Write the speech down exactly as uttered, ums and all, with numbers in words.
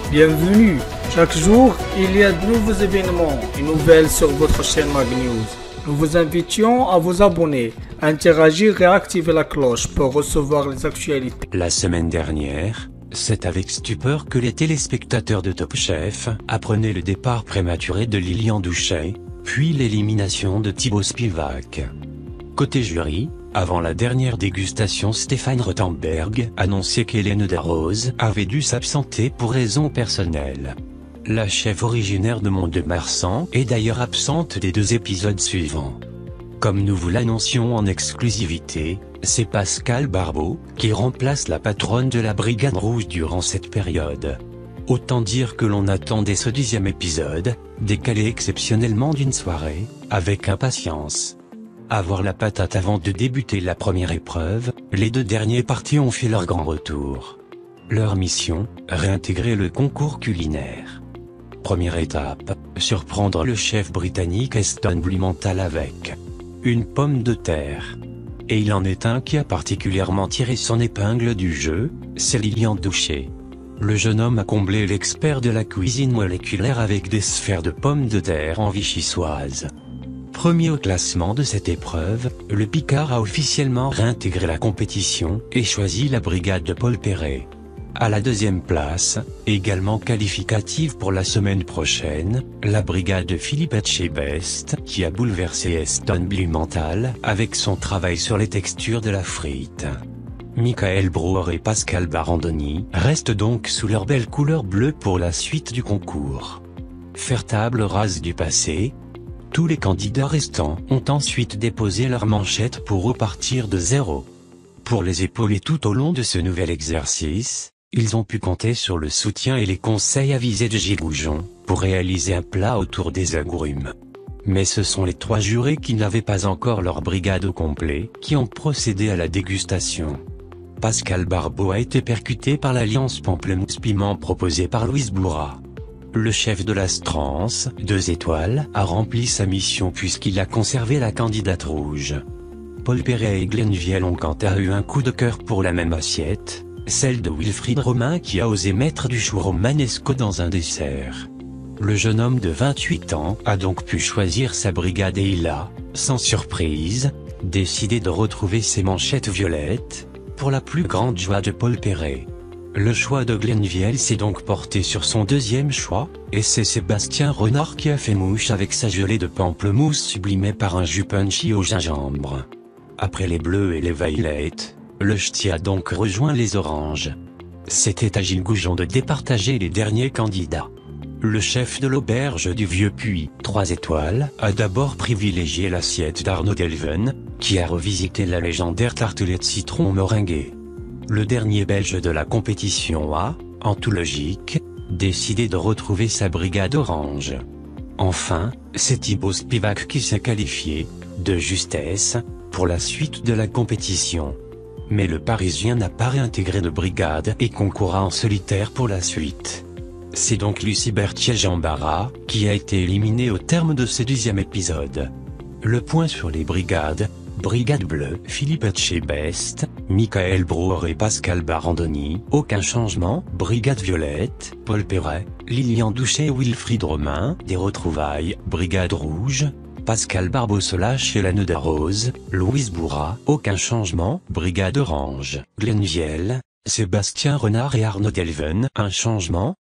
Bienvenue. Chaque jour, il y a de nouveaux événements et nouvelles sur votre chaîne Mag News. Nous vous invitions à vous abonner, à interagir et à activer la cloche pour recevoir les actualités. La semaine dernière, c'est avec stupeur que les téléspectateurs de Top Chef apprenaient le départ prématuré de Lilian Douchet, puis l'élimination de Thibaut Spivak. Côté jury, avant la dernière dégustation, Stéphane Rothenberg annonçait qu'Hélène Darroze avait dû s'absenter pour raisons personnelles. La chef originaire de Mont-de-Marsan est d'ailleurs absente des deux épisodes suivants. Comme nous vous l'annoncions en exclusivité, c'est Pascal Barbeau qui remplace la patronne de la Brigade Rouge durant cette période. Autant dire que l'on attendait ce dixième épisode, décalé exceptionnellement d'une soirée, avec impatience. Avoir la patate avant de débuter la première épreuve, les deux derniers partis ont fait leur grand retour. Leur mission, réintégrer le concours culinaire. Première étape, surprendre le chef britannique Heston Blumenthal avec une pomme de terre. Et il en est un qui a particulièrement tiré son épingle du jeu, c'est Lilian Douchet. Le jeune homme a comblé l'expert de la cuisine moléculaire avec des sphères de pommes de terre en vichysoise. Premier au classement de cette épreuve, le Picard a officiellement réintégré la compétition et choisi la brigade de Paul Perret. À la deuxième place, également qualificative pour la semaine prochaine, la brigade de Philippe Etchebest qui a bouleversé Heston Blumenthal avec son travail sur les textures de la frite. Michael Brauer et Pascal Barandoni restent donc sous leur belle couleur bleue pour la suite du concours. Faire table rase du passé. Tous les candidats restants ont ensuite déposé leurs manchettes pour repartir de zéro. Pour les épauler tout au long de ce nouvel exercice, ils ont pu compter sur le soutien et les conseils avisés de Gilles Goujon, pour réaliser un plat autour des agrumes. Mais ce sont les trois jurés qui n'avaient pas encore leur brigade au complet, qui ont procédé à la dégustation. Pascal Barbeau a été percuté par l'alliance pamplemousse-piment proposée par Louise Bourrat. Le chef de l'Astrance, deux étoiles, a rempli sa mission puisqu'il a conservé la candidate rouge. Paul Perret et Glenn Viel ont quant à eux eu un coup de cœur pour la même assiette, celle de Wilfried Romain qui a osé mettre du chou romanesco dans un dessert. Le jeune homme de vingt-huit ans a donc pu choisir sa brigade et il a, sans surprise, décidé de retrouver ses manchettes violettes, pour la plus grande joie de Paul Perret. Le choix de Glenn Viel s'est donc porté sur son deuxième choix, et c'est Sébastien Renard qui a fait mouche avec sa gelée de pamplemousse sublimée par un jus punchy au gingembre. Après les bleus et les violets, le ch'ti a donc rejoint les oranges. C'était à Gilles Goujon de départager les derniers candidats. Le chef de l'auberge du Vieux Puy, trois étoiles, a d'abord privilégié l'assiette d'Arnaud Delven, qui a revisité la légendaire tartelette citron meringuée. Le dernier belge de la compétition a, en toute logique, décidé de retrouver sa brigade orange. Enfin, c'est Thibaut Spivak qui s'est qualifié, de justesse, pour la suite de la compétition. Mais le Parisien n'a pas réintégré de brigade et concourra en solitaire pour la suite. C'est donc Lucie Berthier-Jean Barra qui a été éliminée au terme de ce dixième épisode. Le point sur les brigades. Brigade bleue, Philippe Etchebest, Michael Brauer et Pascal Barandoni, aucun changement. Brigade violette, Paul Perret, Lilian Douchet et Wilfried Romain, des retrouvailles. Brigade rouge, Pascal Barbeau Solache et Hélène Darroze, Louise Bourrat, aucun changement. Brigade orange, Glenn Viel, Sébastien Renard et Arnaud Delven, un changement.